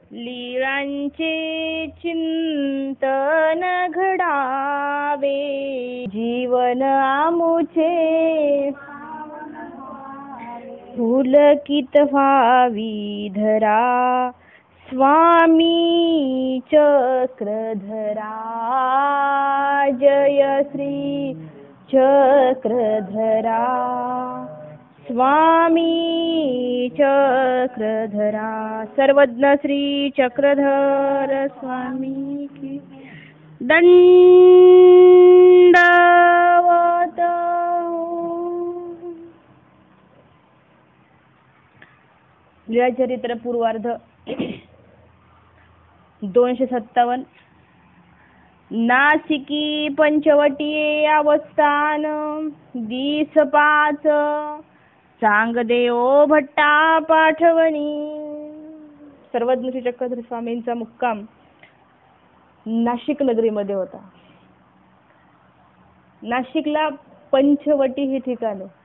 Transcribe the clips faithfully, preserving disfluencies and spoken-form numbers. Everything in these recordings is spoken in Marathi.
लीळांचे चिंतन घडावे, जीवन आमुचे पुलकित व्हावी धरा, स्वामी चक्रधरा. जय श्री चक्रधरा, स्वामी चक्रधरा. सर्वज्ञ श्री चक्रधर स्वामी की दंडवत. लीळाचरित्र पूर्वार्ध दोनशे सत्तावन्न. नासिकी पंचवटी अवस्थान दिस पाच, सांगदेव भट्टा पाठवणी. सर्वज्ञ श्री चक्रधर स्वामींचा मुक्काम नाशिक नगरीमध्ये होता. नाशिकला पंचवटी हे ठिकाण आहे,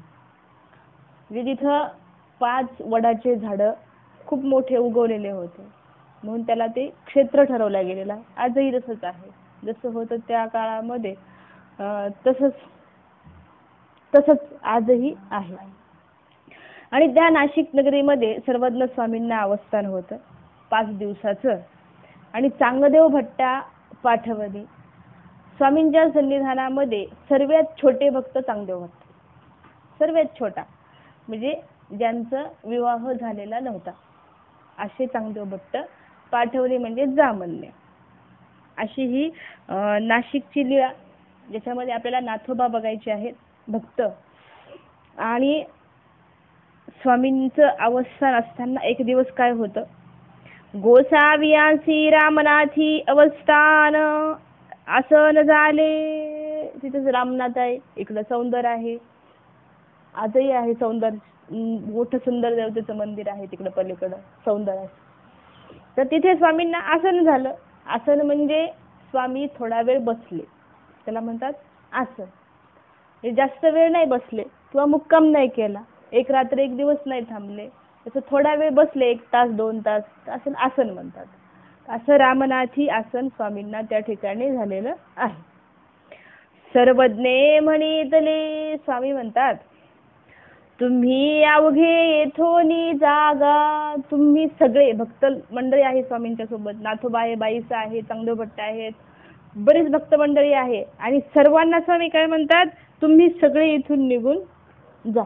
जिथं पाच वडाचे झाड खूप मोठे उगवलेले होते, म्हणून त्याला ते क्षेत्र ठरवलं गेलेलं आहे. आजही तसंच आहे, जसं होतं त्या काळामध्ये तसंच तसंच आजही आहे. आणि त्या नाशिक नगरीमध्ये सर्वज्ञ स्वामींना अवस्थान होतं पाच दिवसाचं. आणि चांगदेव भट्टा पाठवणी. स्वामींच्या सन्निधानामध्ये सर्वात छोटे भक्त चांगदेव भट्ट, सर्वात छोटा म्हणजे ज्यांचा विवाह झालेला नव्हता असे चांगदेव भट्ट पाठवणी म्हणजे जामल्य. अशी ही नाशिकची लीळा, ज्याच्यामध्ये आपल्याला नाथोबा बघायचे आहेत भक्त. आणि स्वामींचं अवस्थान असताना एक दिवस काय होतं, गोसावियांसी रामनाथी अवस्थान आसन झाले. तिथेच रामनाथ आहे, इकडं सौंदर्य आहे, आजही आहे सौंदर्य, मोठं सुंदर देवतेचं मंदिर आहे तिकडं पलीकडं सौंदर्य आहे. तर तिथे स्वामींना आसन झालं. आसन म्हणजे स्वामी थोडा वेळ बसले, त्याला म्हणतात आसन. हे जास्त वेळ नाही बसले किंवा मुक्काम नाही केला, एक रात्र एक दिवस नाही थांबले, तसं थोडा वेळ बसले, एक तास दोन तास, असं आसन म्हणतात. असं रामनाथी आसन स्वामींना त्या ठिकाणी झालेलं आहे. सर्वज्ञे म्हणितले, स्वामी म्हणतात तुम्ही अवघे येथोनी जागा. तुम्ही सगळे भक्त मंडळी आहे स्वामींच्या सोबत, नाथोबा आहे, बाईसा आहे, चांगदेव भट्ट आहेत, बरेच भक्त मंडळी आहे. आणि सर्वांना स्वामी काय म्हणतात, तुम्ही सगळे इथून निघून जा.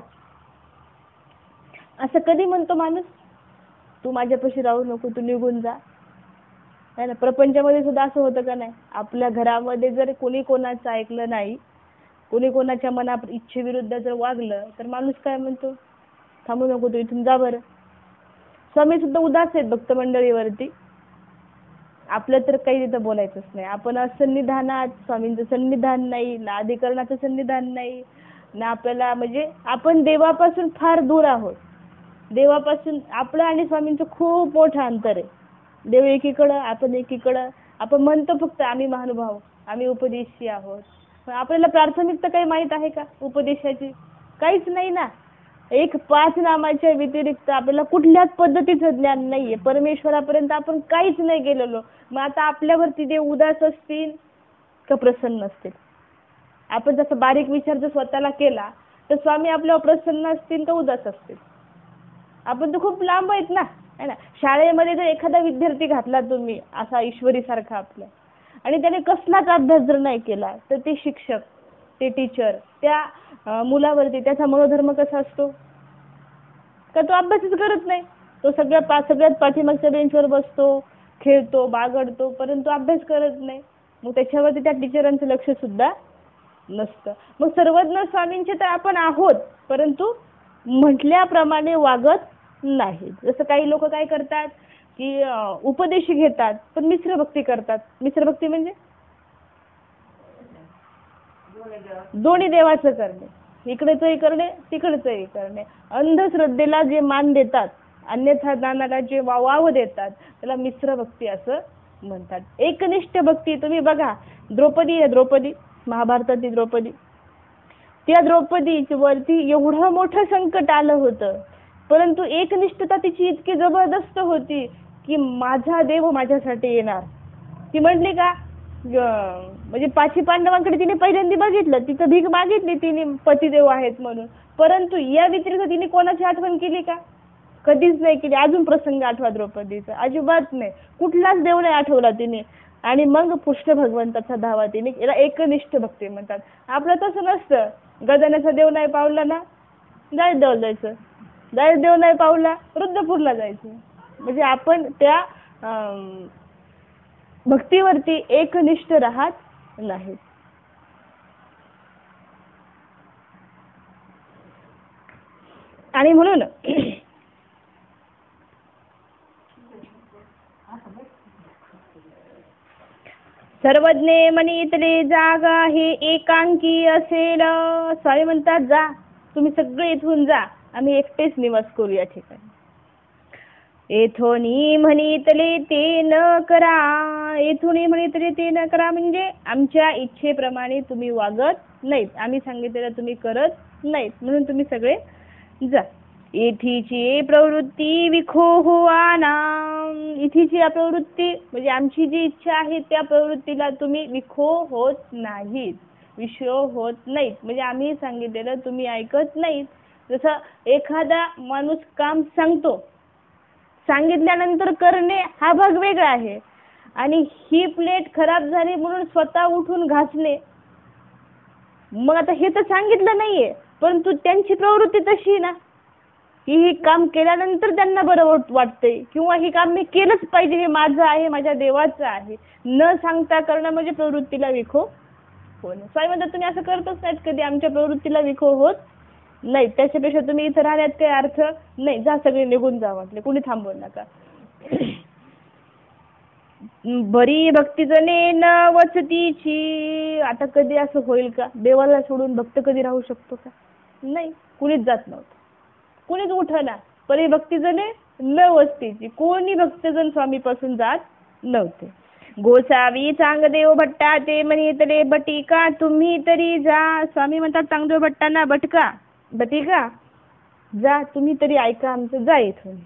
असं कधी म्हणतो माणूस, तू माझ्यापाशी राहू नको, तू निघून जा. है ना, प्रपंचामध्ये सुद्धा असं होतं का नाही. आपल्या घरामध्ये जर कोणी कोणाचं ऐकलं नाही, कोणी कोणाच्या मना इच्छेविरुद्ध जर वागलं, तर माणूस काय म्हणतो, थांबू नको, तू इथून जा बरं. स्वामी सुद्धा उदास आहेत भक्त मंडळीवरती. आपलं तर काही तिथं बोलायचंच नाही. आपण सन्निधानात, स्वामींचं सन्निधान नाही ना, अधिकरणाचं सन्निधान नाही ना, आपल्याला म्हणजे आपण देवापासून फार दूर आहोत. देवापासून आपलं आणि स्वामींचं खूप मोठं अंतर आहे. देव एकीकडं, आपण एकीकडं. आपण म्हणतो फक्त आम्ही महानुभाव, आम्ही उपदेशी आहोत, पण आपल्याला प्राथमिकता काही माहित आहे का उपदेशाची? काहीच नाही ना. एक पाच नामाच्या व्यतिरिक्त आपल्याला कुठल्याच पद्धतीचं ज्ञान नाहीये. परमेश्वरापर्यंत आपण काहीच नाही गेलेलो. मग आता आपल्यावरती देव उदास असतील का प्रसन्न असतील? आपण जसं बारीक विचार जर स्वतःला केला तर स्वामी आपल्यावर प्रसन्न असतील का उदास असतील? आपण तर खूप लांब आहेत ना, है ना. शाळेमध्ये जर एखादा विद्यार्थी घातला तुम्ही असा ईश्वरी सारखा आपला, आणि त्याने कसलाच अभ्यास जर नाही केला, तर ते शिक्षक, ते टीचर त्या मुलावरती त्याचा मनोधर्म कसा असतो? का तो अभ्यासच करत नाही, तो सगळ्या पा सगळ्यात पाठीमागच्या बेंचवर बसतो, खेळतो, बागडतो, परंतु अभ्यास करत नाही. मग त्याच्यावरती त्या टीचरांचं लक्ष सुद्धा नसतं. मग सर्वज्ञ स्वामींचे तर आपण आहोत, परंतु म्हटल्याप्रमाणे वागत नाही. जसं काही लोक काय करतात की उपदेश घेतात पण मिश्र भक्ती करतात. मिश्र भक्ती म्हणजे दोन्ही देवाचं करणे, इकडेचंही करणे, तिकडचंही करणे. अंधश्रद्धेला जे मान देतात, अन्यथा दानाला जे वाव देतात, त्याला मिश्र भक्ती असं म्हणतात. एकनिष्ठ भक्ती तुम्ही बघा, द्रौपदी आहे, द्रौपदी महाभारतातील द्रौपदी, त्या द्रौपदीच्या वरती एवढं मोठं संकट आलं होतं, परंतु एकनिष्ठता तिची इतकी जबरदस्त होती की माझा देव माझ्यासाठी येणार. ती म्हटली का म्हणजे पाची पांडवांकडे तिने पहिल्यांदा बघितलं, तिथं भीक मागितली तिने, पतिदेव आहेत म्हणून, परंतु या व्यतिरिक्त तिने कोणाची आठवण केली का? कधीच नाही केली. अजून प्रसंग आठवा द्रौपदीचा, अजिबात नाही, कुठलाच देव नाही आठवला तिने. आणि मग पुष्ट भगवंताचा धावा तिने, याला एकनिष्ठ भक्ती म्हणतात. आपलं तसं नसतं, गजाननाचा देव नाही पावला ना जायत देवाला जायचं, जायत देव नाही पावला रुद्रपूरला जायचं. म्हणजे आपण त्या भक्तीवरती एकनिष्ठ राहत नाही. आणि म्हणून सर्वज्ञे मनीतले जागा हे एकांकी असेल. स्वामी म्हणतात जा तुम्ही सगळे इथून जा, आम्ही एकटेच निवास करू या ठिकाणी. येथोनी म्हणितले ते न करा, येथोनी म्हणितले ते न करा म्हणजे आमच्या इच्छेप्रमाणे तुम्ही वागत नाहीत, आम्ही सांगितलेलं तुम्ही करत नाहीत, म्हणून तुम्ही सगळे जा. येथीची प्रवृत्ती विखो होवाना, इथीची प्रवृत्ती म्हणजे आमची जी इच्छा आहे त्या प्रवृत्तीला तुम्ही विखो होत नाहीत, विषो होत नाहीत, म्हणजे आम्ही सांगितलेलं तुम्ही ऐकत नाहीत. जसं एखादा माणूस काम सांगतो, सांगितल्यानंतर करणे हा भाग वेगळा आहे, आणि ही प्लेट खराब झाली म्हणून स्वतः उठून घासणे, मग आता हे तर सांगितलं नाहीये, परंतु त्यांची प्रवृत्ती तशी ना की हे काम केल्यानंतर त्यांना बरं वाटते, किंवा हे काम मी केलंच पाहिजे, हे माझं आहे, माझ्या देवाचं आहे, न सांगता करणं म्हणजे प्रवृत्तीला विखो होणं. स्वामी म्हणतात तुम्ही असं करतच नाहीत कधी, आमच्या प्रवृत्तीला विखो होत नाही, त्याच्यापेक्षा तुम्ही इथं राहण्यात काही अर्थ नाही, जा सगळे निघून जा म्हटले, कुणी थांबवू नका. बरी भक्तीजने न वसतीची, आता कधी असं होईल का? देवाला सोडून भक्त कधी राहू शकतो का? नाही, कुणीच जात नव्हतं, कुणीच उठना. परी भक्तीजने न वसतीची, कोणी भक्तजन स्वामीपासून जात नव्हते. गोसावी चांगदेव भट्टा ते म्हणितले बटिका तुम्ही तरी जा. स्वामी म्हणतात चांगदेव भट्टांना बटका बटिका जा, तुम्ही तरी ऐका आमचं, जा इथून.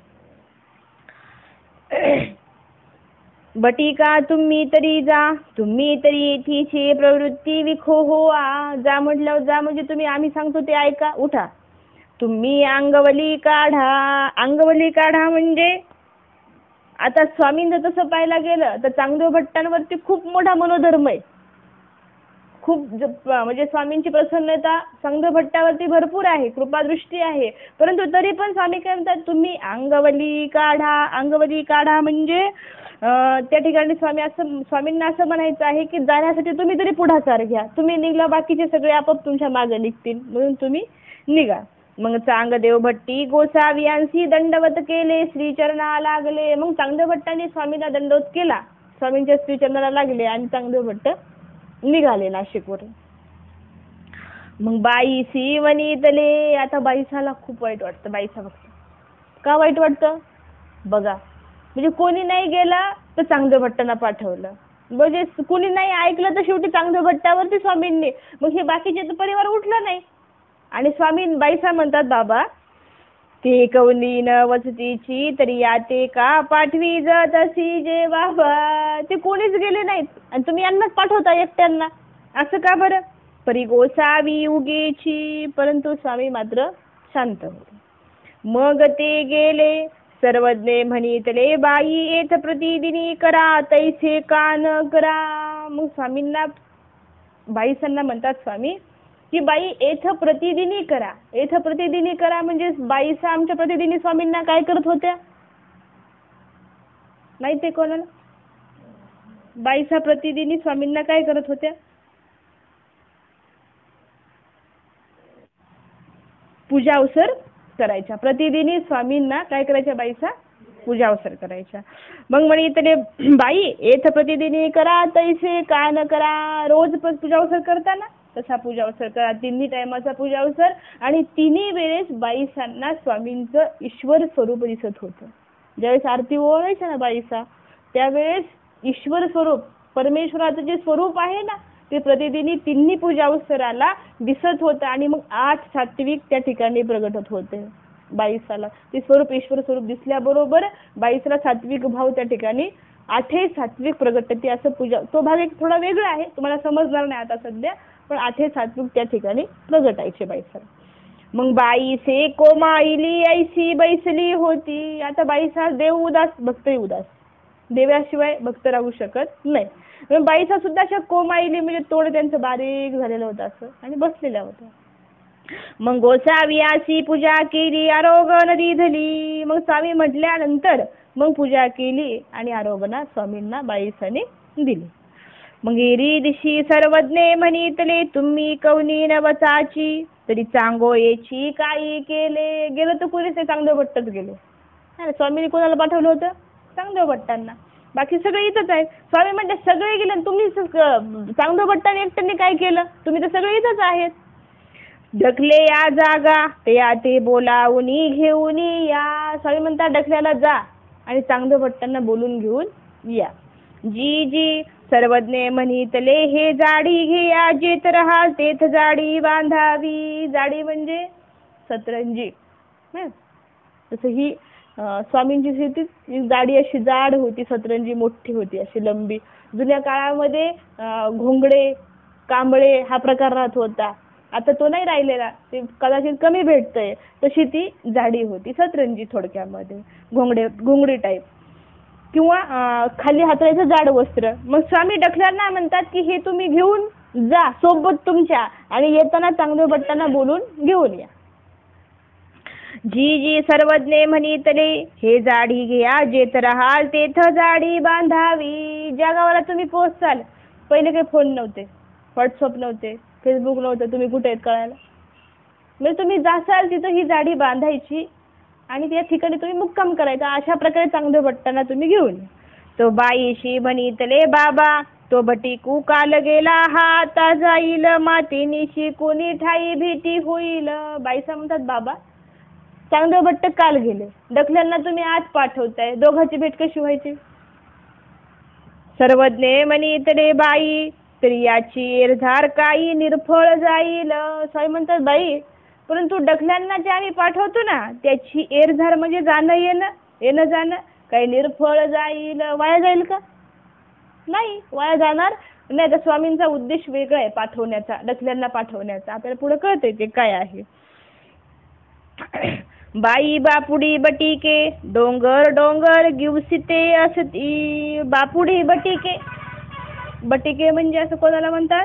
बटिका तुम्ही तरी जा, तुम्ही तरी येथीची प्रवृत्ती विखो होआ. जा म्हटलं जा म्हणजे तुम्ही आम्ही सांगतो ते ऐका, उठा. तुम्ही अंगवली काढा, अंगवली काढा म्हणजे आता स्वामींचं तसं पाहायला गेलं तर चांगदेव भट्टांवरती खूप मोठा मनोधर्म आहे, खूप म्हणजे स्वामींची प्रसन्नता चांगदेव भट्टावरती भरपूर आहे, कृपादृष्टी आहे, परंतु तरी पण स्वामी काय म्हणतात तुम्ही अंगवली काढा. अंगवली काढा म्हणजे त्या ठिकाणी स्वामी असं स्वामींना असं म्हणायचं आहे की जाण्यासाठी तुम्ही तरी पुढाकार घ्या, तुम्ही निघला बाकीचे सगळे आपोआप तुमच्या मागे निघतील, म्हणून तुम्ही निघा. मग चांगदेव भट्टी गोसावियांसी दंडवत केले, श्रीचरणा लागले. मग चांगदेव भट्टांनी स्वामीला दंडवत केला, स्वामींच्या श्रीचरणाला लागले आणि चांगदेव भट्ट निघाले नाशिकवरून. मग बाईसी वनितले, आता बाईसाला खूप वाईट वाटतं. बाईसा भक्त का वाईट वाटतं बघा, म्हणजे कोणी नाही गेला तर चांगदेव भट्टांना पाठवलं, म्हणजे कोणी नाही ऐकलं तर शेवटी चांगदेव भट्टावरती स्वामींनी, मग हे बाकीचे तर परिवार उठला नाही. आणि स्वामी बाईसा म्हणतात बाबा ते कवनी न वसतीची तरी याते का पाठवी जात असी जे बाबा, ते कोणीच गेले नाहीत आणि तुम्ही यांनाच पाठवता एकट्यांना, असं का बरं? परी गोसावी उगेची, परंतु स्वामी मात्र शांत होते. मग ते गेले सर्वज्ञ म्हणितले बाई येथ प्रतिदिनी करा तैसे का न करा. मग स्वामींना बाईसांना म्हणतात स्वामी की बाई येथ प्रतिदिनी करा. येथ प्रतिदिनी करा म्हणजे बाईसा आमच्या प्रतिदिनी स्वामींना काय करत होत्या माहितीये कोणाला? बाईसा प्रतिदिनी स्वामींना काय करत होत्या? पूजा अवसर करायच्या. प्रतिदिनी स्वामींना काय करायच्या बाईसा? पूजा अवसर करायच्या. मग म्हणे इथे बाई येथ प्रतिदिनी करा तैसे का न करा. रोज पूजा अवसर करताना तसा पूजा अवसर करा, तिन्ही टायमाचा पूजा अवसर. आणि तिन्ही वेळेस बाईसांना स्वामींचं ईश्वर स्वरूप दिसत होतं. ज्यावेळेस आरती ओवाळायच्या ना बाईसा त्यावेळेस ईश्वर स्वरूप परमेश्वराचं जे स्वरूप आहे ना ते प्रतिदिनी तिन्ही पूजा अवसराला दिसत होतं. आणि मग आठ सात्विक त्या ठिकाणी प्रगट होत होते. बाईसाला ते स्वरूप ईश्वर स्वरूप दिसल्याबरोबर बाईसाला सात्विक भाव त्या ठिकाणी आठे सात्विक प्रगटते असं पूजा. तो भाग एक थोडा वेगळा आहे, तुम्हाला समजणार नाही आता सध्या, पण आठे सात्विक त्या ठिकाणी प्रगटायचे बाईसाला. मग बाईसे कोमाईली ऐशी बैसली होती. आता बाईसा देव उदास भक्तही उदास, देवाशिवाय भक्त राहू शकत नाही. बाईसा सुद्धा अशा कोमाईली म्हणजे तोंड त्यांचं बारीक झालेलं होतं असं आणि बसलेल्या होत्या. मग गोसावियासी पूजा केली आरोगण दिधली. मग स्वामी म्हटल्यानंतर मग पूजा केली आणि आरोगणा स्वामींना बाईसाने दिली. मग एरी दिशी सर्वज्ञे म्हणितले तुम्ही कवनी नवचाची तरी चांगोयेची काही केले. गेलं तर पुरेसे चांगदेव भट्टच गेले. स्वामींनी कोणाला पाठवलं होतं? चांगदेव भट्टांना. बाकी सगळे इथंच आहेत. स्वामी म्हणते सगळे गेले, तुम्ही चांगदेव भट्टांनी एकट्याने काय केलं? तुम्ही तर सगळे इथंच आहेत. ढकले या जागा ते या ते बोलावूनी घेऊन या. स्वामी म्हणतात ढकल्याला जा आणि चांगदेव भट्टांना बोलून घेऊन या. जी जी सर्वज्ञ म्हणितले हे जाडी घे जेत राहाल तेथ जाडी बांधावी. जाडी म्हणजे सतरंजी. तसं ही स्वामींची स्थिती जाडी अशी जाड होती, सतरंजी मोठी होती अशी लंबी. जुन्या काळामध्ये घोंगडे कांबळे हा प्रकार राहत होता, आता तो नाही राहिलेला, ते कदाचित कमी भेटतंय. तशी ती जाडी होती सतरंजी, थोडक्यामध्ये घोंगडे घोंगडी टाईप किंवा खाली हातरायचं जाड वस्त्र. मग स्वामी ढकलणाऱ्यांना म्हणतात की हे तुम्ही घेऊन जा सोबत तुमच्या आणि येताना चांगदेव भट्टांना बोलून घेऊन या. जी जी सर्वज्ञ म्हणितले हे जाडी घ्या जेथ राहाल तेथ जाडी बांधावी. ज्या गावाला तुम्ही पोहोचाल, पहिले काही फोन नव्हते, व्हॉट्सअप नव्हते, फेसबुक नव्हतं, तुम्ही कुठे आहेत कळायला. म्हणजे तुम्ही जासाल तिथं ही जाडी बांधायची आणि त्या ठिकाणी तुम्ही मुक्काम करायचा. अशा प्रकारे चांगदेव भट्टांना तुम्ही घेऊन. तो बाईशी म्हणितले बाबा तो भटिकू काल गेला हा आता जाईल मातीनिशी कोणी ठाई भीती होईल. बाईसा म्हणतात बाबा चांगदेव भट्ट काल गेले, ढकल्यांना तुम्ही आज पाठवताय, दोघांची भेट कशी व्हायची? सर्वज्ञ म्हणितले बाई तरी याची एरधार काही निर्फळ जाईल. स्वामी म्हणतात बाई परंतु ढकल्यांना जे आम्ही पाठवतो ना त्याची एरधार म्हणजे जाणं येणं येणं जाणं काही निर्फळ जाईल. वाया जाईल का? नाही, वाया जाणार नाही. तर स्वामींचा उद्देश वेगळा आहे पाठवण्याचा, ढकल्यांना पाठवण्याचा. आपल्याला पुढे कळतंय ते काय आहे. बाई बापुडी बटिके डोंगर डोंगर गिवसिते असती. बापुडी बटिके, बटिके म्हणजे असं कोणाला म्हणतात?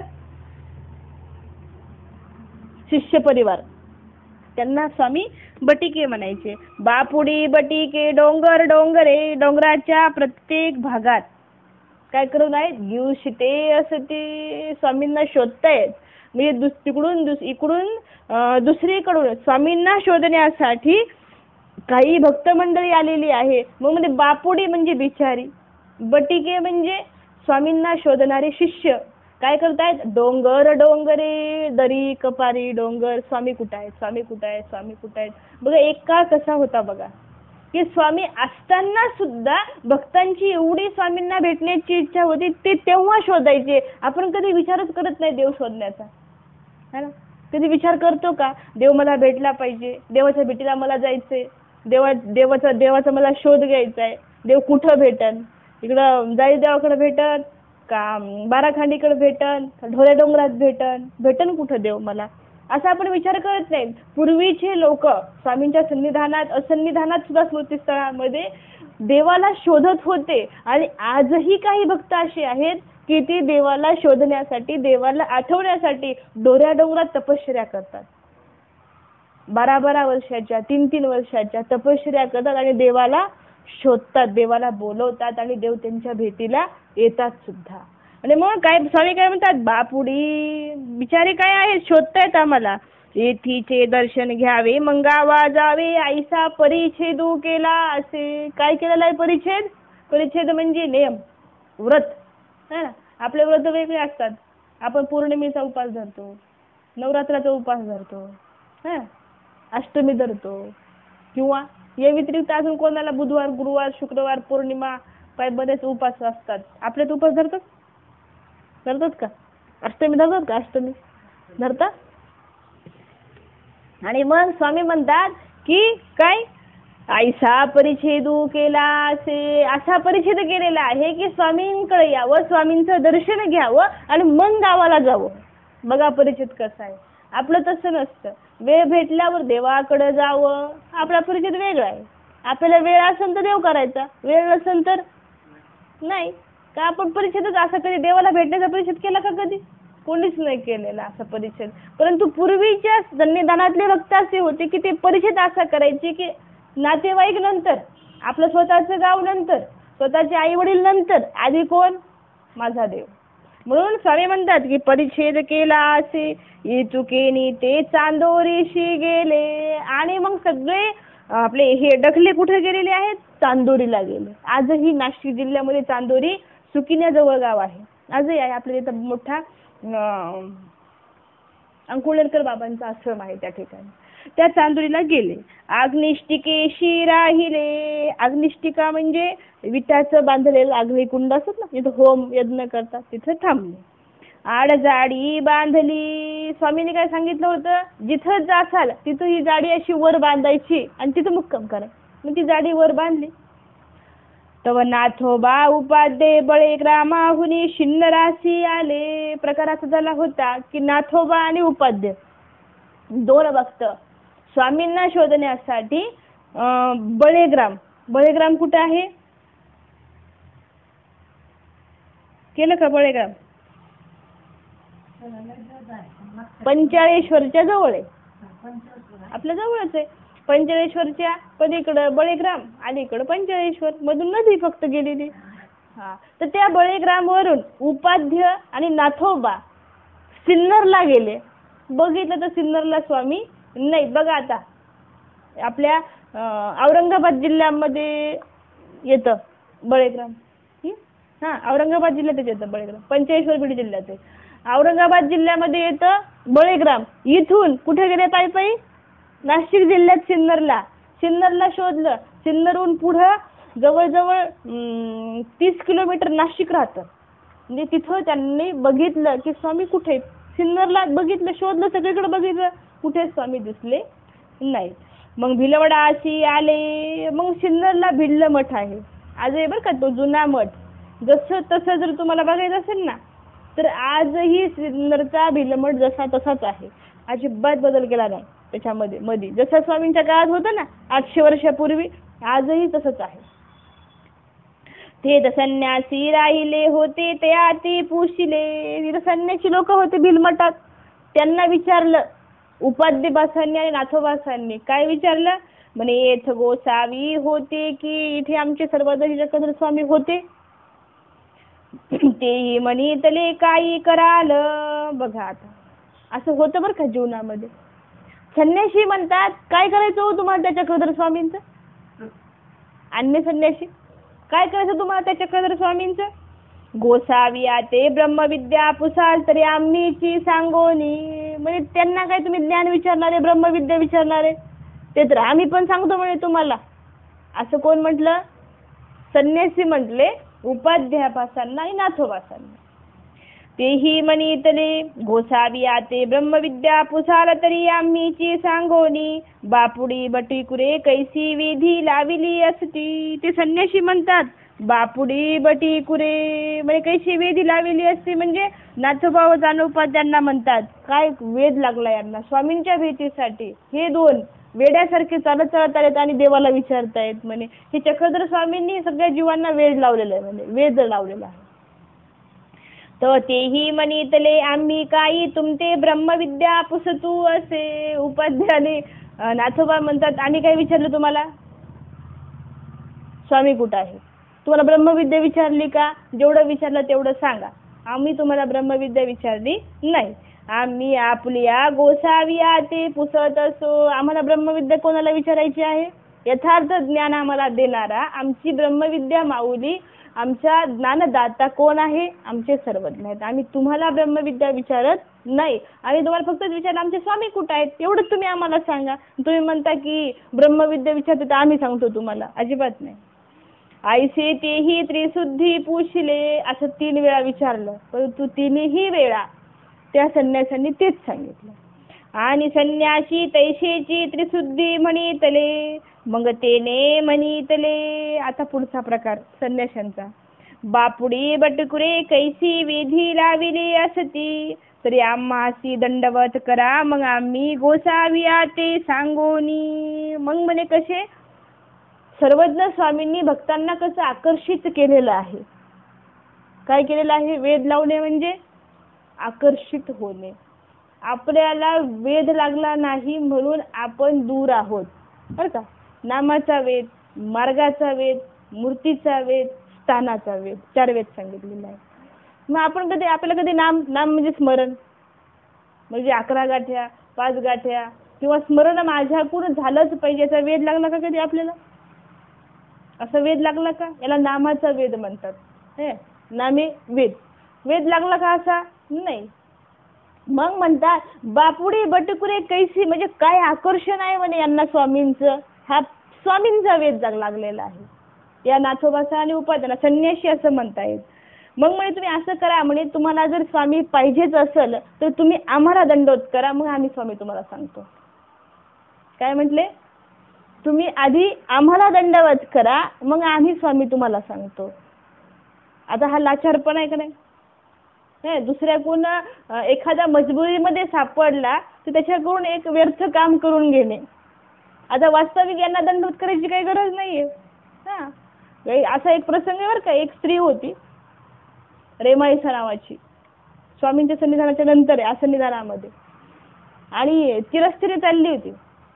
शिष्य परिवार, त्यांना स्वामी बटिके म्हणायचे. बापुडी बटिके डोंगर डोंगरे, डोंगराच्या प्रत्येक भागात काय करून आहेत? गिवसिते असती. स्वामींना शोधतायत म्हणजे दुस तिकडून दुस इकडून दुसरीकडून स्वामींना शोधण्यासाठी काही भक्त मंडळी आलेली आहे. मग म्हणजे बापुडी म्हणजे बिचारी, बटिके म्हणजे स्वामींना शोधणारे शिष्य काय करतायत? डोंगर डोंगरे दरी कपारी डोंगर, स्वामी कुठं आहेत, स्वामी कुठं आहेत, स्वामी कुठं आहेत. बघा एक काळ कसा होता बघा, की स्वामी असताना सुद्धा भक्तांची एवढी स्वामींना भेटण्याची इच्छा होती ते तेव्हा शोधायचे. आपण कधी विचारच करत नाही देव शोधण्याचा, है ना? कधी विचार करतो का देव मला भेटला पाहिजे, देवाच्या भेटीला मला जायचंय, देवा देवाचा देवाचा मला शोध घ्यायचा आहे, देव कुठं भेटन, इकडं जाई देवाकडे भेटन का बाराखांडीकडे भेटन का ढोऱ्या डोंगरात भेटन, भेटन कुठं देव मला, असा आपण विचार करत नाही. पूर्वीचे लोक स्वामींच्या सन्निधानात असन्निधानात सुद्धा स्मृतीस्थळामध्ये देवाला शोधत होते आणि आजही काही भक्त असे आहेत की ते देवाला शोधण्यासाठी देवाला आठवण्यासाठी डोऱ्या डोंगरात तपश्चर्या करतात. बारा बारा वर्षाच्या तीन तीन वर्षाच्या तपश्चर्या करतात आणि देवाला शोधतात, देवाला बोलवतात आणि देव त्यांच्या भेटीला येतात सुद्धा. आणि मग काय स्वामी काय म्हणतात? बापुडी बिचारे काय आहे, शोधतायत आम्हाला. येथीचे दर्शन घ्यावे मंगावा जावे आईसा परिच्छेदू केला. असे काय केलेला आहे परिच्छेद? परिच्छेद म्हणजे नियम, व्रत. हा, आपले व्रत वेगळे असतात. आपण पौर्णिमेचा उपास धरतो, नवरात्राचा उपास धरतो, हा अष्टमी धरतो किंवा या व्यतिरिक्त अजून कोणाला बुधवार गुरुवार शुक्रवार पौर्णिमा काय बरेच उपास असतात. आपले उपास धरतात धरतात का? अष्टमी धरतात का? अष्टमी धरतात. आणि मग स्वामी म्हणतात की काय ऐसा परिच्छेदू केला असे असा परिच्छेद केलेला आहे की स्वामींकडे यावं, स्वामींचं दर्शन घ्यावं आणि मग गावाला जावं. बघा परिच्छेद कसा आहे. आपलं तसं नसतं. वेळ भेटल्यावर देवाकडे जावं, आपला परिच्छेद वेगळा आहे. आपल्याला वेळ असेल तर देव करायचा, वेळ नसेल तर नाही. का आपण परिच्छेदच असा कधी देवाला भेटण्याचा परिच्छेद केला का? कधी कोणीच नाही केलेला असा परिच्छेद. परंतु पूर्वीच्या सन्निधानातले भक्त असे होते की ते परिच्छेद असा करायचे की नातेवाईक नंतर, आपलं स्वतःचं गाव नंतर, स्वतःचे आई वडील नंतर, आधी कोण? माझा देव. म्हणून स्वामी म्हणतात की परिच्छेद केला असे इचुकेनी ते चांदोरीशी गेले. आणि मग सगळे आपले हे डखले कुठे गेलेले आहेत? चांदोरीला गेले. आजही नाशिक जिल्ह्यामध्ये चांदोरी सुकिन्याजवळ गाव आहे. आजही आहे. आपल्या इथं मोठा अंकुळेकर बाबांचा आश्रम आहे त्या ठिकाणी. त्या चांदोरीला गेले. अग्निष्टिकेशी राहिले. अग्निष्टिका म्हणजे विटाचं बांधलेलं अग्निकुंड असत ना, तिथं होम यज्ञ करतात, तिथं थांबले. आडजाडी बांधली. स्वामींनी काय सांगितलं होतं? जिथं जासाल तिथं ही जाडी अशी वर बांधायची आणि तिथं मुक्काम करायचं. मग ती जाडी वर बांधली. तव नाथोबा उपाध्ये बळीग्रामाहुनी शिन्नरासी आले. प्रकार असा झाला होता की नाथोबा आणि उपाध्ये दोन भक्त स्वामींना शोधण्यासाठी बळीग्राम, बळीग्राम कुठे आहे? केलं का बळीग्राम? पंचाळेश्वरच्या जवळ आहे. आपल्या जवळच आहे. पंचाळेश्वरच्या पलीकडं बळीग्राम आणि इकडं पंचाळेश्वर, मधून नदी फक्त गेलेली. हा, तर त्या बळीग्राम वरून उपाध्य आणि नाथोबा सिन्नरला गेले. बघितलं तर सिन्नरला स्वामी नाही. बघा आता आपल्या औरंगाबाद जिल्ह्यामध्ये येतं बळीग्राम. हा, औरंगाबाद जिल्ह्यात येतं बळीग्राम. पंचाळेश्वर बीड जिल्ह्यात आहे. औरंगाबाद जिल्ह्यामध्ये येतं बळीग्राम. इथून कुठे गेले पायी पायी? नाशिक जिल्ह्यात सिन्नरला. सिन्नरला शोधलं. सिन्नरहून पुढं जवळजवळ तीस किलोमीटर नाशिक राहतं. म्हणजे तिथं त्यांनी बघितलं की स्वामी कुठे आहेत. सिन्नरला बघितलं, शोधलं, सगळीकडे बघितलं, कुठे स्वामी दिसले नाही. मग भिलवडाशी आले. मग सिन्नरला भिल्ल मठ आहे. आज आहे बरं का तो जुना मठ. जसं तसं जर तुम्हाला बघायचं असेल ना तर आजही सिन्नरचा भिल्लमठ जसा तसाच आहे. अजिबात बदल केला नाही त्याच्यामध्ये. मध्ये जसं स्वामींच्या काळात होतं ना आठशे वर्षापूर्वी, आजही तसंच आहे. ते संन्यासी राहिले होते ते आती पुशिले. संन्यासी लोक होते भिलमठात. त्यांना विचारलं उपाध्यबासांनी आणि नाथोबासांनी. काय विचारलं? म्हणे येथ गोसावी होते की इथे आमचे सर्वदर्शी चक्रधर स्वामी होते? तेही म्हणितले काही कराल. बघा आता असं होतं बरं का जीवनामध्ये. संन्यासी म्हणतात काय करायचं हो तुम्हाला त्या चक्रधर स्वामींचं? अन्य संन्यासी काय करायचं तुम्हाला त्या चक्रधर स्वामींचं? गोसावी आते ब्रह्मविद्या पुसाल तरी आम्हीची सांगोनी. म्हणजे त्यांना काय तुम्ही ज्ञान विचारणारे, ब्रह्मविद्या विचारणारे? ते तर आम्ही पण सांगतो म्हणे तुम्हाला. असं कोण म्हटलं? संन्यासी म्हटले उपाध्यापासांना आणि नाथोबासांना. तेही म्हणितले गोसावी आते ब्रह्मविद्या पुसाल तरी आम्हीची सांगोनी. बापुडी बटीकुरे कैसी विधी लाविली असती. ते संन्यासी म्हणतात बापुडी बटीकुरे म्हणजे कैसी वेधी लाविली असती. म्हणजे नाथोबा व जानोपाध्यांना म्हणतात काय वेध लागला यांना स्वामींच्या भेटीसाठी. हे दोन वेड्यासारखे चालत चालत आलेत आणि देवाला विचारतायत म्हणे. हे चक्रधर स्वामींनी सगळ्या जीवांना वेध लावलेला आहे म्हणे, वेध लावलेला आहे. तर तेही म्हणितले आम्ही काही तुमते ब्रह्मविद्या पुसतू असे. उपाध्याने नाथोबा म्हणतात आम्ही काय विचारलं तुम्हाला? स्वामी कुठं आहे? तुम्हाला ब्रह्मविद्या विचारली का? जेवढं विचारलं तेवढं सांगा. आम्ही तुम्हाला ब्रह्मविद्या विचारली नाही. आम्ही आपल्या गोसाविया ते पुसत असो. आम्हाला ब्रह्मविद्या कोणाला विचारायची आहे? यथार्थ ज्ञान आम्हाला देणारा आमची ब्रह्मविद्या माऊली, आमच्या ज्ञानदाता कोण आहे? आमचे सर्वज्ञ आहेत. आम्ही तुम्हाला ब्रह्मविद्या विचारत नाही. आम्ही तुम्हाला फक्त विचारलं आमचे स्वामी कुठे आहेत एवढंच तुम्ही आम्हाला सांगा. तुम्ही म्हणता की ब्रह्मविद्या विचारते तर आम्ही सांगतो तुम्हाला. अजिबात नाही. आईसे तेही त्रिशुद्धी पुशिले. असं तीन वेळा विचारलं, परंतु तिन्ही वेळा त्या संन्यासांनी तेच सांगितलं. आणि संन्यासी तैसेची त्रिशुद्धी म्हणितले, मग तेने म्हणितले. आता पुढचा प्रकार संन्याशांचा. बापुडी बटकुरे कैसी विधी लाविली असती, तरी आम्हासी दंडवत करा, मग आम्ही गोसाविया ते सांगोनी. मग म्हणे कसे सर्वज्ञ स्वामींनी भक्तांना कसं आकर्षित केलेलं आहे. काय केलेलं आहे? वेद लावणे म्हणजे आकर्षित होणे. आपल्याला वेद लागला नाही म्हणून आपण दूर आहोत बरं का. नामाचा वेद, मार्गाचा वेद, मूर्तीचा वेद, स्थानाचा वेद, चार वेद सांगितलेला आहे. मग आपण कधी आपल्याला कधी नाम नाम म्हणजे स्मरण म्हणजे अकरा गाठ्या, पाच गाठ्या किंवा स्मरण माझ्याकडून झालंच पाहिजे याचा वेद लागला का कधी आपल्याला? असा वेद लागला का? याला नामाचा वेद म्हणतात. हे नामे वेद. वेद लागला का असा? नाही. मग म्हणतात बापुडी बटकुरे कैसी, म्हणजे काय आकर्षण आहे म्हणे यांना स्वामींचं. हा स्वामींचा वेद लागलेला आहे या नाथोबाचा आणि उपाध्याला संन्यासी असं म्हणतायत. मग म्हणे तुम्ही असं करा म्हणे, तुम्हाला जर स्वामी पाहिजेच असेल तर तुम्ही आम्हाला दंडवत करा, मग आम्ही स्वामी तुम्हाला सांगतो. काय म्हटले? तुम्ही आधी आम्हाला दंडवत करा, मग आम्ही स्वामी तुम्हाला सांगतो. आता हा लाचारपणा आहे का नाही? दुसऱ्या कोण एखाद्या मजबुरीमध्ये सापडला तर त्याच्याकडून एक व्यर्थ काम करून घेणे. आता वास्तविक यांना दंडवत करायची काही गरज नाहीये. हा असा एक प्रसंग आहे बरं का. एक स्त्री होती रेमाईसा नावाची, स्वामींच्या सन्निधानाच्या नंतर आहे सन्निधानामध्ये, आणि ती रस्त्याने चालली होती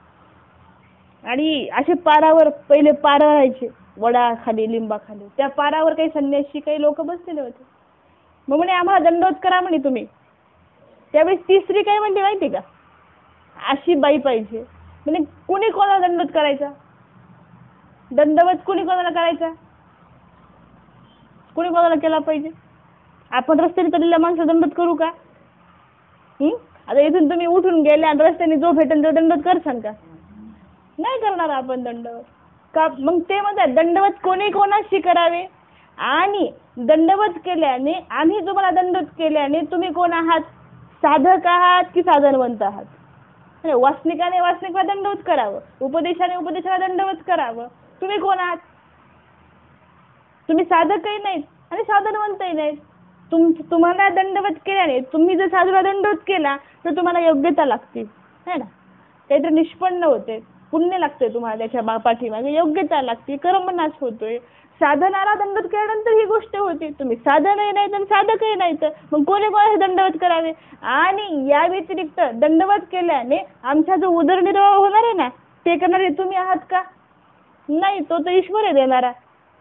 आणि असे पारावर पहिले पार राहायचे वडाखाली लिंबाखाली, त्या पारावर काही संन्यासी काही लोक बसलेले होते. मग म्हणे आम्हाला दंडवत करा म्हणे तुम्ही. त्यावेळेस ती स्त्री काय म्हणते माहिती का? अशी बाई पाहिजे म्हणजे. कुणी कोणाला दंडवत करायचा? दंडवत कुणी कोणाला करायचा? कुणी कोणाला केला पाहिजे? आपण रस्त्याने चाललेल्या माणसाला दंडवत करू का? हम्म आता इथून तुम्ही उठून गेले आणि रस्त्याने जो भेटेल तो दंडवत करसान का? नाही करणार आपण दंडवत का. मग ते म्हणतात दंडवत कोणी कोणाशी करावे, आणि दंडवत केल्याने आम्ही तुम्हाला दंडवत केल्याने तुम्ही कोण आहात? साधक आहात की साधनवंत आहात? वासनिकाने वासनिकाला दंडवत करावं, उपदेशाने उपदेशाला दंडवत करावं. तुम्ही कोण आहात? तुम्ही साधकही नाहीत आणि साधनवंतही नाहीत. तुम तुम्हाला दंडवत केल्याने, तुम्ही जर साधूला दंडवत केला तर तुम्हाला योग्यता लागते है ना, काहीतरी निष्पन्न होते, पुण्य लागते तुम्हाला त्याच्या पाठीमागे, योग्यता लागते, कर्मनाश होतोय. साधनाला दंडवत केल्यानंतर ही गोष्ट होती. तुम्ही साधनही नाही तर साधकही नाही तर मग कोणी कोणाचे दंडवत करावे. आणि या व्यतिरिक्त दंडवत केल्याने आमचा जो उदरनिर्वाह होणार आहे ना ते करणारे तुम्ही आहात का? नाही, तो तर ईश्वर आहे देणारा.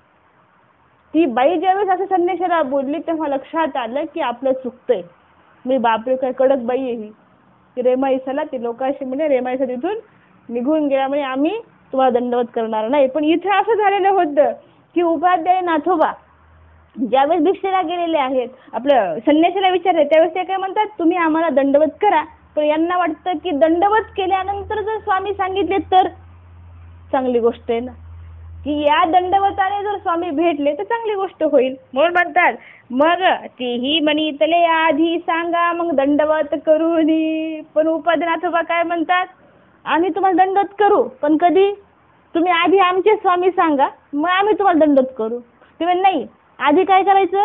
ती बाई ज्यावेळेस असं संन्याशाला बोलली तेव्हा लक्षात आलं की आपलं चुकतंय. मी बापरे काय कडक बाई आहे ही. ती रेमाईसाला ती लोकांशी म्हणजे रेमाईसा तिथून निघून गेला म्हणजे आम्ही तुम्हाला दंडवत करणार नाही. पण इथे असं झालेलं होतं की उपाध्याय नाथोबा ज्यावेळेस भिक्षेला गेलेले आहेत, आपलं संन्यासाला विचारले त्यावेळेस ते काय म्हणतात, तुम्ही आम्हाला दंडवत करा. पण यांना वाटतं की दंडवत केल्यानंतर जर स्वामी सांगितले तर चांगली गोष्ट आहे ना, की या दंडवताने जर स्वामी भेटले तर चांगली गोष्ट होईल. म्हणून म्हणतात मग तेही म्हणितले आधी सांगा मग दंडवत करूनी. पण उपाध्याय नाथोबा काय म्हणतात, आम्ही तुम्हाला दंडवत करू पण कधी? तुम्ही आधी आमचे स्वामी सांगा मग आम्ही तुम्हाला दंडवत करू. ते म्हणे नाही, आधी काय करायचं,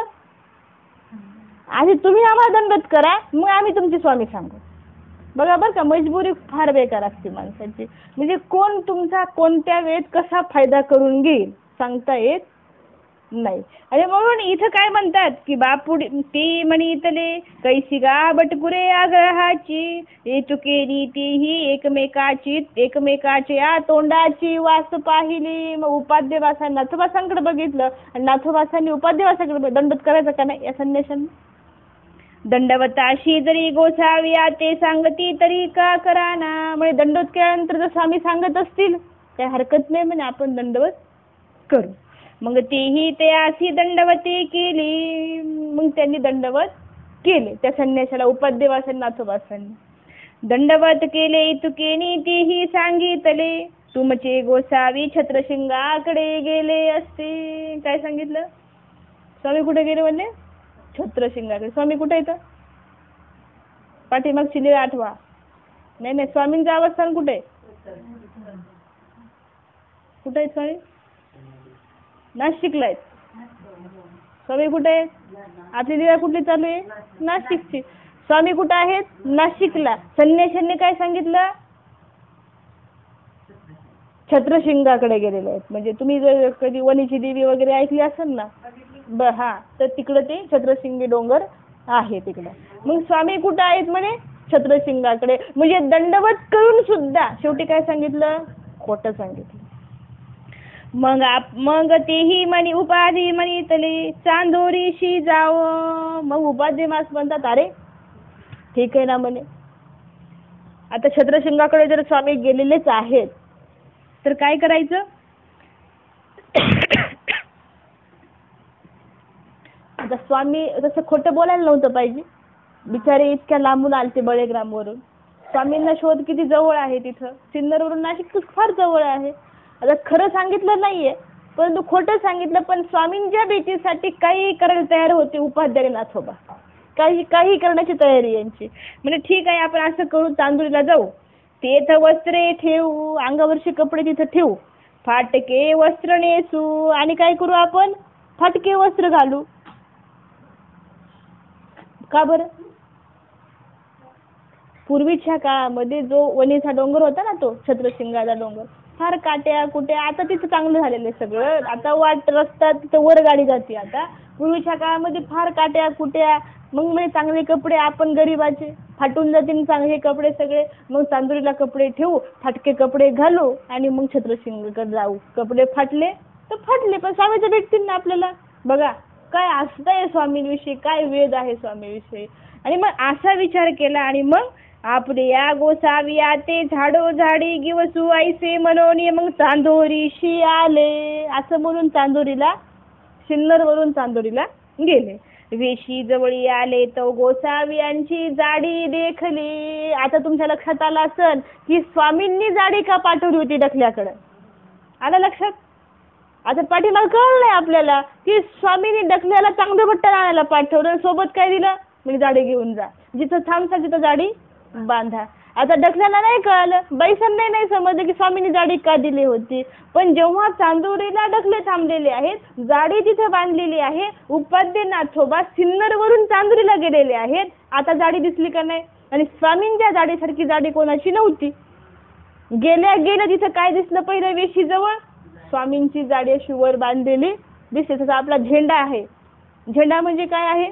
आधी तुम्ही आम्हाला दंडवत करा मग आम्ही तुमचे स्वामी सांगू. बघा बरं का, मजबुरी फार बेकार असते माणसाची. म्हणजे कोण तुमचा कोणत्या वेळेत कसा फायदा करून घेईल सांगता येत नाही. आणि म्हणून इथं काय म्हणतात की बापुडी ती म्हणितले कैसी गा बटकुरे आग्रहाची, ए चुकेली तीही एकमेकाची एकमेकाची या तोंडाची वास पाहिली. मग उपाध्यवासांनी नाथोबासांकडे बघितलं आणि नाथोबासांनी उपाध्यवासांकडे दंडवत करायचं का नाही या संन्याशांना. दंडवताशी जरी गोसाविया ते सांगती तरी का कराना. म्हणजे दंडवत केल्यानंतर जर स्वामी सांगत असतील काही हरकत नाही म्हणजे आपण दंडवत करू. मग तेही ते अशी दंडवती केली. मग त्यांनी दंडवत केले त्या संन्याशाला उपाध्यवासांनी नाथोबासांनी. दंडवत केले तुकेनी तेही सांगितले, तुमचे गोसावी छत्रशिंगाकडे गेले असते. काय सांगितलं, स्वामी कुठे गेले म्हणले? छत्रशिंगाकडे. स्वामी कुठे येतं? पाठीमागची लीळ आठवा. नाही नाही, स्वामींचं आवस्थान कुठे आहे? कुठे आहेत स्वामी? नाशिकला आहेत. स्वामी कुठे आहेत? आपली लीला कुठली चालू आहे? नाशिकची. स्वामी कुठे आहेत? नाशिकला. संन्याशांनी काय सांगितलं? छत्रशिंगाकडे गेलेले आहेत. म्हणजे तुम्ही जर कधी वणीची देवी वगैरे ऐकली असेल ना, ब हा तर तिकडं ते छत्रशिंगी डोंगर आहे तिकडं. मग स्वामी कुठं आहेत म्हणे? छत्रशिंगाकडे. म्हणजे दंडवत करून सुद्धा शेवटी काय सांगितलं? खोटं सांगितलं. मग आप मग तेही म्हणी उपाधी म्हणितले चांदोरीशी जाव. मग उपाधी मास म्हणतात, अरे ठीक आहे ना म्हणे, आता छत्रशिंगाकडे जर स्वामी गेलेलेच आहेत तर काय करायचं? आता स्वामी तसं खोटं बोलायला नव्हतं पाहिजे. बिचारे इतक्या लांबून आलते बळेग्रामवरून. स्वामींना शोध किती जवळ आहे तिथं. सिन्नरवरून नाशिक फार जवळ आहे. आता खरं सांगितलं नाहीये, परंतु खोटं सांगितलं. पण स्वामींच्या भेटीसाठी काही करायला तयार होते उपाध्याय नाथोबा. काही काही करण्याची तयारी यांची. म्हणजे ठीक आहे, आपण असं करू, चांदुरीला जाऊ, तेथ वस्त्रे ठेवू, अंगावरचे कपडे तिथं ठेवू, फाटके वस्त्र नेसू आणि काय करू आपण? फाटके वस्त्र घालू. का बरं? पूर्वीच्या काळामध्ये जो वणीचा डोंगर होता ना, तो छत्रशिंगाचा डोंगर, फार काट्या कुट्या. आता तिथं चांगलं झालेलं आहे सगळं. आता वाट रस्ता तिथं वर गाडी जाते. आता पूर्वीच्या काळामध्ये फार काट्या कुट्या. मग म्हणजे चांगले कपडे, आपण गरीबाचे फाटून जातील चांगले कपडे सगळे. मग चांदुरीला कपडे ठेवू, फाटके कपडे घालू आणि मग छत्रशिंगाकडे जाऊ. कपडे फाटले तर फाटले, पण स्वामीचं भेटतील ना आपल्याला. बघा काय असतंय स्वामींविषयी, काय वेद आहे स्वामीविषयी. आणि मग असा विचार केला आणि मग आपले या गोसाविया ते झाडो झाडी गिवसू ऐसे मनोनी मग चांदोरीशी आले. असं म्हणून चांदोरीला, सिन्नरवरून चांदोरीला गेले. वेशी जवळी आले तो गोसावियांची जाडी देखली. आता तुमच्या लक्षात आलं असेल की स्वामींनी जाडी का पाठवली होती डखल्याकडे. आलं लक्षात? आता पाठीमाग कळलं नाही आपल्याला की स्वामींनी डखल्याला चांगलं बट्टन आणायला पाठवलं, सोबत काय दिलं? म्हणजे जाडी घेऊन जा, जिथं थांबसा तिथं जाडी बांधा. आता डखल्याला नाही कळालं, बैसनने नाही समजलं की स्वामींनी जाडी का दिली होती. पण जेव्हा चांदोरीला डखले थांबलेले आहेत, जाडी तिथे बांधलेली आहे, उपाध्ये नाथोबा सिन्नरवरून चांदोरीला गेलेले आहेत, आता जाडी दिसली का नाही? आणि स्वामींच्या जाडीसारखी जाडी कोणाची नव्हती. गेल्या गेल्या तिथं काय दिसलं? पहिलं वेशी जवळ स्वामींची जाडी अशी वर बांधलेली दिसते. तसा आपला झेंडा आहे. झेंडा म्हणजे काय आहे?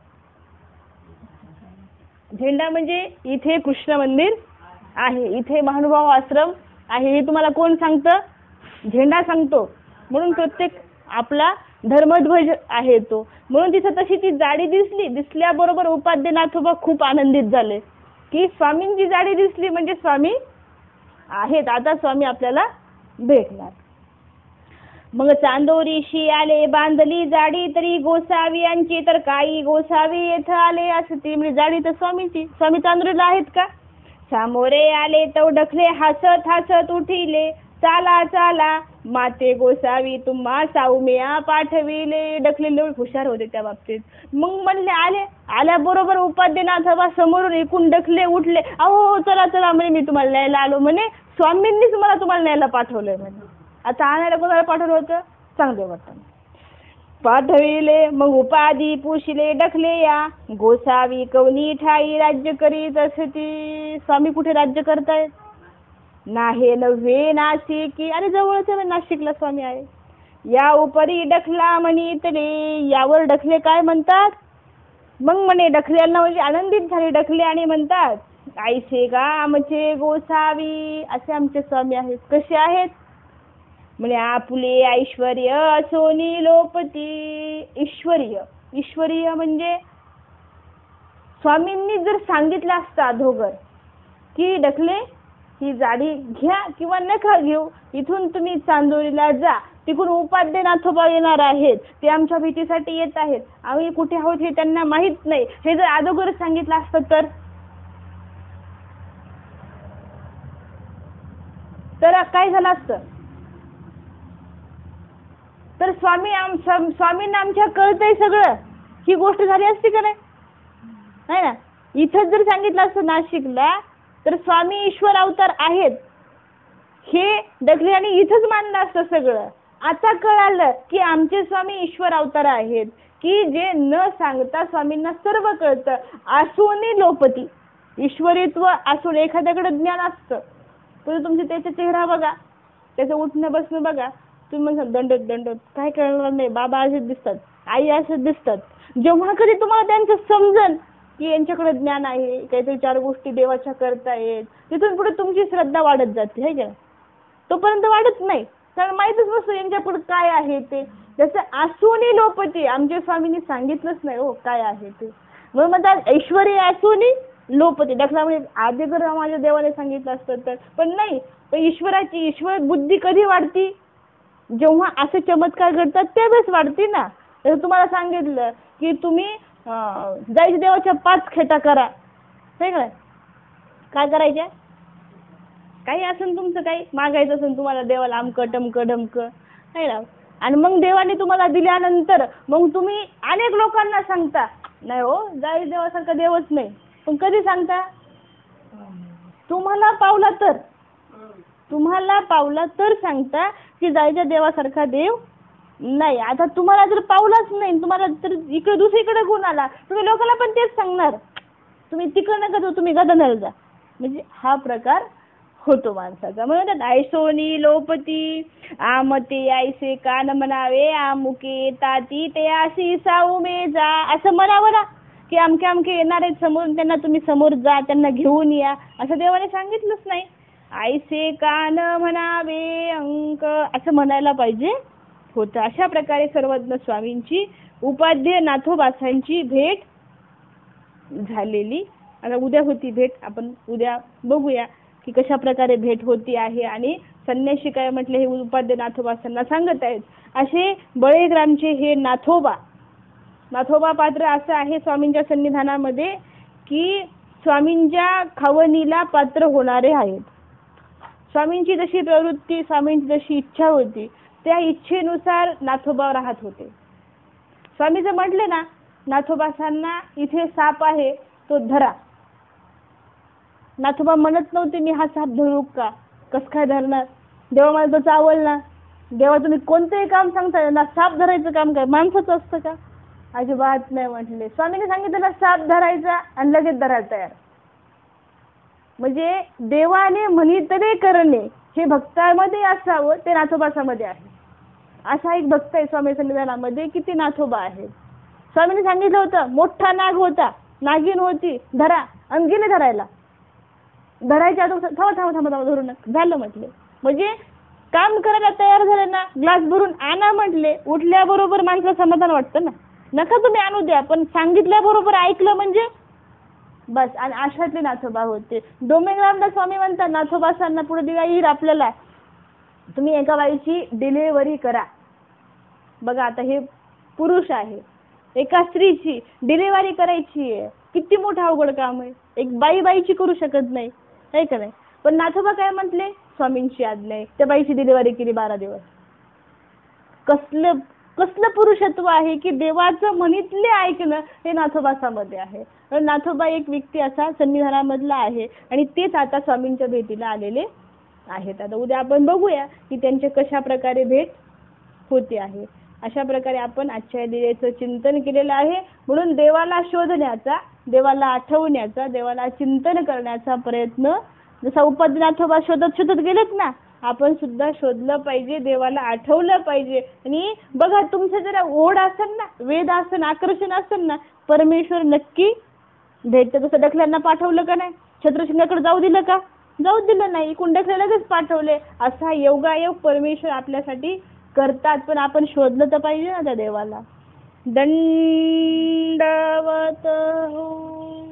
झेंडा म्हणजे इथे कृष्ण मंदिर आहे, इथे महानुभाव आश्रम आहे, हे तुम्हाला कोण सांगतं? झेंडा सांगतो. म्हणून प्रत्येक आपला धर्मध्वज आहे तो. म्हणून तिथं तशी ती जाडी दिसली. दिसल्याबरोबर उपाध्ये नाथोबा खूप आनंदित झाले की स्वामींची जाडी दिसली म्हणजे स्वामी आहेत, आता स्वामी आपल्याला भेटणार. मग चांदोरीशी आले बांधली जाडी तरी गोसावियांची, तर काही गोसावी येथे आले असती. म्हणजे जाडी तर स्वामीची. स्वामी चांदोरीला आहेत का? सामोरे आले तो डखले हसत हसत उठिले, चाला चाला माते गोसावी तुम्हा साऊमिया पाठविले. डखले लोक हुशार होते त्या बाबतीत. मग म्हणले आले, आल्याबरोबर उपाध्ये नाथोबा समोरून एकूण डखले उठले, अहो चला चला म्हणे, मी तुम्हाला न्यायला आलो म्हणे, स्वामींनीच मला तुम्हाला न्यायला पाठवलंय म्हणे. आता आणायला कोणाला पाठवलं होतं? चांगले वाटतं पाठविले. मग उपाधी पुशिले डखले या, गोसावी कवनी ठाई राज्य करीत असती. स्वामी कुठे राज्य करतायत? नाहे नव्हे नाशिकी. अरे जवळच नाशिकला स्वामी आहे. या उपरी डखला म्हणितले, यावर डखले काय म्हणतात? मग म्हणे डखल्यांना म्हणजे आनंदित झाले डखले आणि म्हणतात, ऐसे का आमचे गोसावी, असे आमचे स्वामी आहेत. कसे आहेत? म्हणजे आपुले ऐश्वर्य असोनी लोपती. ईश्वरीय, ईश्वरीय म्हणजे स्वामींनी जर सांगितलं असतं अधोगर की डखले ही जाडी घ्या किंवा नका घेऊ, इथून तुम्ही चांदोरीला जा, तिकडून उपाध्ये नाथोबा येणार आहेत, ते आमच्या भेटीसाठी येत आहेत, आम्ही कुठे आहोत हे त्यांना माहित नाही, हे जर अधोगर सांगितलं असतं तर तर काय झालं असतं? तर स्वामी आम स्वामींना आमच्या कळतंय सगळं, ही गोष्ट झाली असती का नाही? नाही ना. इथंच जर सांगितलं असतं नाशिकला तर स्वामी ईश्वर अवतार आहेत हे डकलेवाणी इथंच मानलं असतं सगळं. आता कळालं की आमचे स्वामी ईश्वर अवतार आहेत, की जे न सांगता स्वामींना सर्व कळतं. असूनही लोपती, ईश्वरीत्व असून एखाद्याकडे ज्ञान असतं, पण तुमचे त्याचा चेहरा बघा, त्याचं उठणं बसणं बघा, तुम्ही म्हणता दंडोत दंडोत, काय कळणार नाही, बाबा असेच दिसतात, आई असेच दिसतात. जेव्हा कधी तुम्हाला त्यांचं समजन की यांच्याकडे ज्ञान आहे, काहीतरी चार गोष्टी देवाच्या करतायत, तिथून पुढे तुमची श्रद्धा वाढत जाते, है का? तोपर्यंत वाढत नाही, कारण माहीतच नसतं यांच्या पुढे काय आहे ते. जसं असूनही लोपती, आमच्या स्वामींनी सांगितलंच नाही हो काय आहे ते, म्हणून म्हणतात ऐश्वरी असूनही लोपती. दाखला म्हणजे आधी जर माझ्या देवाने सांगितलं असतं तर, पण नाही. पण ईश्वराची ईश्वर बुद्धी कधी वाढती? जेव्हा असे चमत्कार घडतात त्यावेळेस वाढते ना. जसं तुम्हाला सांगितलं की तुम्ही जायचं देवाच्या पाच खेटा करा, हे काय काय करायच्या, काही असेल तुमचं काही मागायचं असेल तुम्हाला देवाला आमक टमक ढमक, आहे ना. आणि मग देवाने तुम्हाला दिल्यानंतर मग तुम्ही अनेक लोकांना सांगता, नाही हो जायचं देवासारखा देवच नाही. पण कधी सांगता? तुम्हाला पावला तर तुम्हाला पावला तर सांगता की जायच्या देवासारखा देव नाही. आता तुम्हाला जर पावलाच नाही, तुम्हाला तर इकडे दुसरीकडे गुण आला, तुम्ही लोकांना पण तेच सांगणार, तुम्ही तिकडे नका जाऊ, तुम्ही गदानाला जा. म्हणजे हा प्रकार होतो माणसाचा. म्हणून ऐसोनी लोपती आमते ऐसे कान म्हणावे, आमुके ताती ते अशी साऊमे जा, असं म्हणावं ना की अमके अमके येणार आहेत समोर, त्यांना तुम्ही समोर जा, त्यांना घेऊन या, असं देवाने सांगितलंच नाही. ऐसे कान म्हणावे अंक असं म्हणायला पाहिजे होतं. अशा प्रकारे सर्वज्ञ स्वामींची उपाध्ये नाथोबासांची भेट झालेली. आता उद्या होती भेट, आपण उद्या बघूया की कशा प्रकारे भेट होती आहे. आणि संन्यासी काय म्हटले, हे उपाध्ये नाथोबासांना सांगत आहेत. असे बळेग्रामचे हे नाथोबा नाथोबा पात्र असं आहे स्वामींच्या सन्निधानामध्ये की स्वामींच्या खावणीला पात्र होणारे आहेत. स्वामींची जशी प्रवृत्ती, स्वामींची जशी इच्छा होती, त्या इच्छेनुसार नाथोबा राहत होते. स्वामी जर म्हटले ना नाथोबासांना इथे साप आहे तो धरा, नाथोबा म्हणत नव्हते मी हा साप धरू का, कस काय धरणार, देवा मला तो चावल ना. देवा तुम्ही कोणतेही काम सांगता ना, साप धरायचं काम काय माणसाचं असतं का? अजिबात नाही म्हटले. स्वामीने सांगितलं ना साप धरायचा आणि लगेच धरायला तयार. म्हणजे देवाने म्हणितले करणे हे भक्तामध्ये असावं, ते नाथोबासामध्ये आहे. असा एक भक्त आहे स्वामी सन्निधानामध्ये की ते नाथोबा आहे. स्वामीने सांगितलं होतं मोठा नाग होता, नागिन होती, धरा, आणि गेले धरायला. धरायच्या आधी थांबा थांबा थांबा थांबा धरून झालं म्हटले. म्हणजे काम करायला तयार झाले ना, ग्लास भरून आणा म्हटले, उठल्याबरोबर माणसाला समाधान वाटतं ना. नका तुम्ही आणू द्या, पण सांगितल्याबरोबर ऐकलं म्हणजे बस. आणि अशातले नाथोबा होते. डोमेग्रामला स्वामी म्हणतात नाथोबासांना पुढे दिवा येईल आपल्याला, तुम्ही एका बाईची डिलिव्हरी करा. बघा आता हे पुरुष आहे, एका स्त्रीची डिलिव्हरी करायची आहे, किती मोठं अवघड काम आहे. एक बाई बाईची करू शकत नाही, आहे का नाही. पण नाथोबा काय म्हटले, स्वामींची आज्ञा आहे, त्या बाईची डिलिव्हरी केली बारा दिवस. कसलं कसलं पुरुषत्व आहे की देवाचं म्हणितले ऐकणं हे नाथोबासामध्ये आहे. नाथोबा एक व्यक्ती असा सन्निधानामधला आहे आणि तेच आता स्वामींच्या भेटीला आलेले आहेत. आता उद्या आपण बघूया की त्यांचे कशा प्रकारे भेट होते आहे. अशा प्रकारे आपण आजच्या दिवसाचं चिंतन केलेलं आहे. म्हणून देवाला शोधण्याचा, देवाला आठवण्याचा, देवाला चिंतन करण्याचा प्रयत्न जसा उपाध्ये नाथोबा शोधत शोधत गेलेत ना, आपण सुद्धा शोधलं पाहिजे, देवाला आठवलं पाहिजे. आणि बघा तुमचं जरा ओढ असेल ना, वेद असेल, आकर्षण असेल ना, परमेश्वर नक्की भेटतं. तसं डखल्यांना पाठवलं का नाही, छत्रशिंगाकडे जाऊ दिलं का, जाऊ दिलं नाही, इकडून डखल्या लगेच पाठवले. असा योगायोग परमेश्वर आपल्यासाठी करतात. पण आपण शोधलं तर पाहिजे ना त्या देवाला. दंडवत.